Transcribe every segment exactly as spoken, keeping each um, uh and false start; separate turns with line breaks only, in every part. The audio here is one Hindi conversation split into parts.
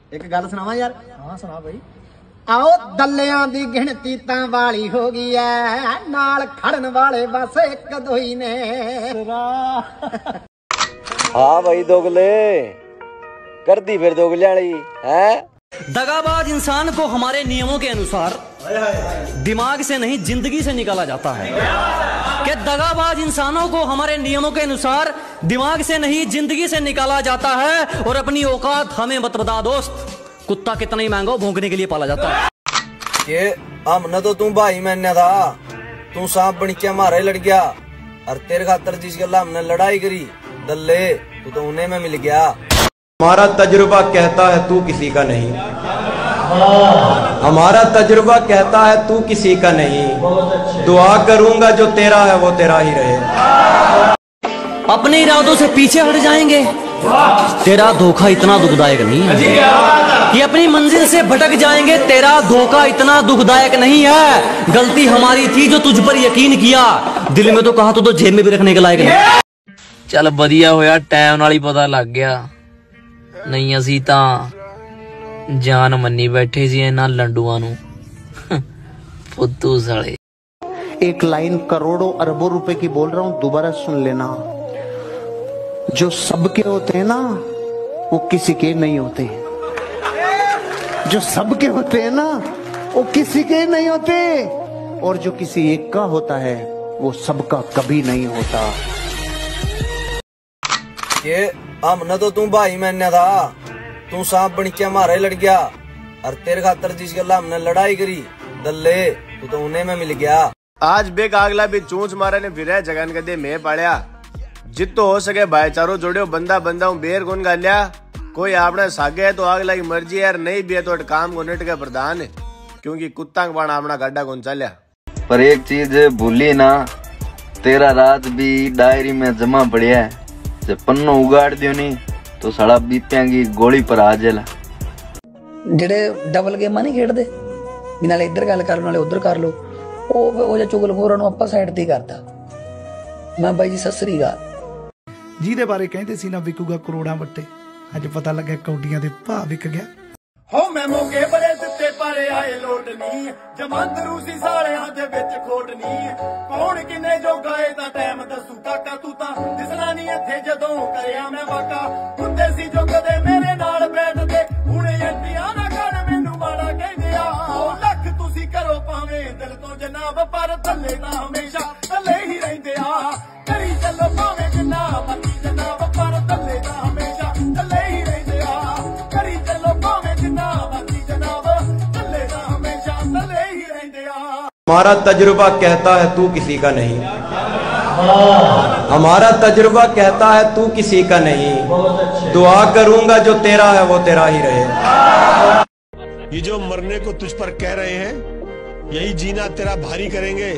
एक गल सुनावा यार।
हाँ सुना भाई।
आओ दलियां दी गिनती तां वाली हो गई है, नाल खड़न वाले बस एक दो ही ने।
हाँ भाई दोगले कर दी फिर दोगले वाली है।
दगाबाज इंसान को हमारे नियमों के अनुसार दिमाग से नहीं जिंदगी से निकाला जाता है। कि दगाबाज इंसानों को हमारे नियमों के अनुसार दिमाग से नहीं जिंदगी से निकाला जाता है। और अपनी औकात हमें मत बता दोस्त, कुत्ता कितना ही महंगा भौंकने के लिए पाला जाता है।
ये हमने तो तू भाई मैंने था, तू सांप बन के मारे लड़ गया। और तेरे खातर जिस गला हमने लड़ाई करी दल्ले तू तो उन्हें में मिल गया।
हमारा तजुर्बा कहता है तू किसी का नहीं, हमारा तजुर्बा कहता है तू किसी का नहीं। दुआ करूंगा जो तेरा है वो तेरा ही रहे।
अपने इरादों से पीछे हट जाएंगे, तेरा धोखा इतना दुखदायक नहीं है। कि अपनी मंजिल से भटक जाएंगे, तेरा धोखा इतना दुखदायक नहीं है। गलती हमारी थी जो तुझ पर यकीन किया, दिल में तो कहा तो, तो जेब में भी रखने के लायक नहीं।
चल बढ़िया होया टाइम नाल ही पता लग गया, नहीं असी तां जान मन्नी बैठे जी इन्हां लंडुआं नूं। फुद्दू साले।
एक लाइन करोड़ों अरबों रुपए की बोल रहा हूं, दोबारा सुन लेना। जो सबके होते हैं ना वो किसी के नहीं होते, जो सबके होते हैं ना वो किसी के नहीं होते, और जो किसी एक का होता है वो सबका कभी नहीं होता।
ये हमने तो तू भाई मैंने था, तू सांप बन के मारे लड़ गया। और तेरे खातर जिस गला हमने लड़ाई करी दल्ले तू तो उन्हें में मिल गया।
आज बेग आगला भी चूंच मारे ने फिर जगन कदे में पाया। जितो हो सके भाईचारो जोड़ो, बंदा बंदा बेर कौन गालिया। कोई आपने सागे है तो आगला की मर्जी यार, नहीं भी है तो काम को नेट के प्रधान है, क्योंकि कुत्ता का अपना गड्ढा कौन चलिया।
पर एक चीज भूली ना, तेरा रात भी डायरी में जमा पड़िया है। जब पन्नो उगाड़ दियो नहीं तो साला बीपिया की गोली पर आ जाला।
जेडे डबल गेम नहीं खेडते भी, नाले इधर गल कर लो नाले उधर कर लो, ਉਹ ਜਿਹਾ ਚੁਗਲਖੋਰਾਂ ਨੂੰ ਆਪਾਂ ਸਾਈਡ ਤੇ ਕਰਤਾ। ਮੈਂ ਬਾਈ ਜੀ ਸਤਿ ਸ੍ਰੀ ਅਕਾਲ।
ਜਿਹਦੇ ਬਾਰੇ ਕਹਿੰਦੇ ਸੀ ਨਾ ਵਿਕੂਗਾ ਕਰੋੜਾਂ ਵੱਟੇ, ਅੱਜ ਪਤਾ ਲੱਗਿਆ ਕੌਡੀਆਂ ਦੇ ਭਾਅ ਵਿਕ ਗਿਆ।
ਹੋ ਮੈਂ ਮੋਗੇ ਬੜੇ ਦਿੱਤੇ ਪਰ ਆਏ ਲੋਟ ਨਹੀਂ, ਜਮਾਂਦਰੂ ਸੀ ਸਾਲਿਆਂ ਦੇ ਵਿੱਚ ਖੋਟ ਨਹੀਂ। ਕੌਣ ਕਿੰਨੇ ਜੋਗਾ ਇਹਦਾ ਟਾਈਮ ਦੱਸੂ ਕਾਕਾ, ਤੂੰ ਤਾਂ ਦਿਸਣਾ ਨਹੀਂ ਇੱਥੇ ਜਦੋਂ ਕਰਿਆ ਮੈਂ ਵਾਕਾ। ਹੁੰਦੇ ਸੀ ਜੁਗਦੇ ਮੇਰੇ ਨਾਲ ਬੈਠਦੇ, ਹੁਣ ਐਂਟੀਆਂ ਨਾ ਕਰ ਮੈਨੂੰ ਮਾੜਾ ਕਹਿੰਦੇ ਆ। ਲੱਖ ਤੁਸੀਂ ਕਰੋ ਭਾਵੇਂ ਦਿਲ ਤੋਂ ਜਨਾਬ, ਪਰ ਥੱਲੇ ਤਾਂ ਹਮੇਸ਼ਾ ਥੱਲੇ ਹੀ ਰਹਿੰਦੇ ਆ। ਕਰੀ ਚੱਲੋ ਭਾਵੇਂ ਜਿੰਨਾ ਮਰਜ਼ੀ ਜਨਾਬ, ਪਰ ਥੱਲੇ ਤਾਂ ਹਮੇਸ਼ਾ ਥੱਲੇ ਹੀ ਰਹਿੰਦੇ ਆ। ਕਰੀ ਚੱਲੋ ਭਾਵੇਂ ਜਿੰਨਾ ਮਰਜ਼ੀ ਜਨਾਬ, ਥੱਲੇ ਤਾਂ ਹਮੇਸ਼ਾ ਥੱਲੇ ਹੀ ਰਹਿੰਦੇ ਆ।
हमारा तजुर्बा कहता है तू किसी का नहीं, हमारा तजुर्बा कहता है तू किसी का नहीं। दुआ करूंगा जो तेरा है वो तेरा ही रहे।
ये जो मरने को तुझ पर कह रहे हैं, यही जीना तेरा भारी करेंगे।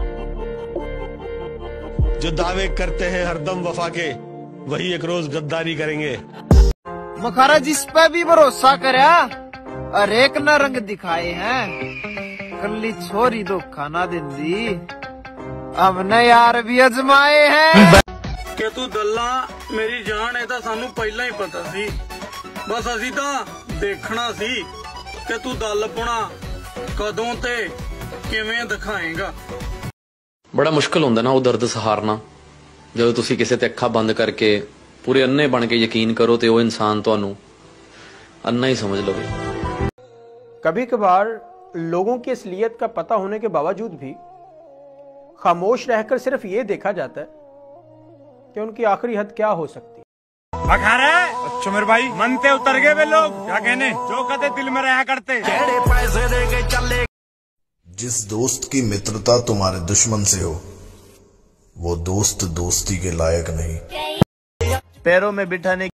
जो दावे करते हैं हरदम वफा के, वही एक रोज गद्दारी करेंगे।
मखारा जिस पे भी भरोसा करया और एक न रंग दिखाए हैं, कल्ली छोरी धोखा ना दिंदी, हमने यार भी अजमाए हैं।
कि तू दल्ला मेरी जान है, सानू पहला ही पता सी, बस असी तो देखना सी कि तू दल पुना कदों ते किवें दिखाएगा।
बड़ा मुश्किल होंदा ना वो दर्द सहारना, जदों तुसी किसी ते अखा बंद करके पूरे अन्ने बन के यकीन करो तो वो इंसान तुहानू अन्ना ही समझ लवे।
कभी कभार लोगों की असलियत का पता होने के बावजूद भी खामोश रहकर सिर्फ ये देखा जाता है कि उनकी आखिरी हद क्या हो सकती है।
मखारा अच्छा मेरे भाई मनते उतर गए वे लोग, क्या कहने जो कहते दिल में रहा करते। पैसे दे के चले।
जिस दोस्त की मित्रता तुम्हारे दुश्मन से हो, वो दोस्त दोस्ती के लायक नहीं।
पैरों में बिठाने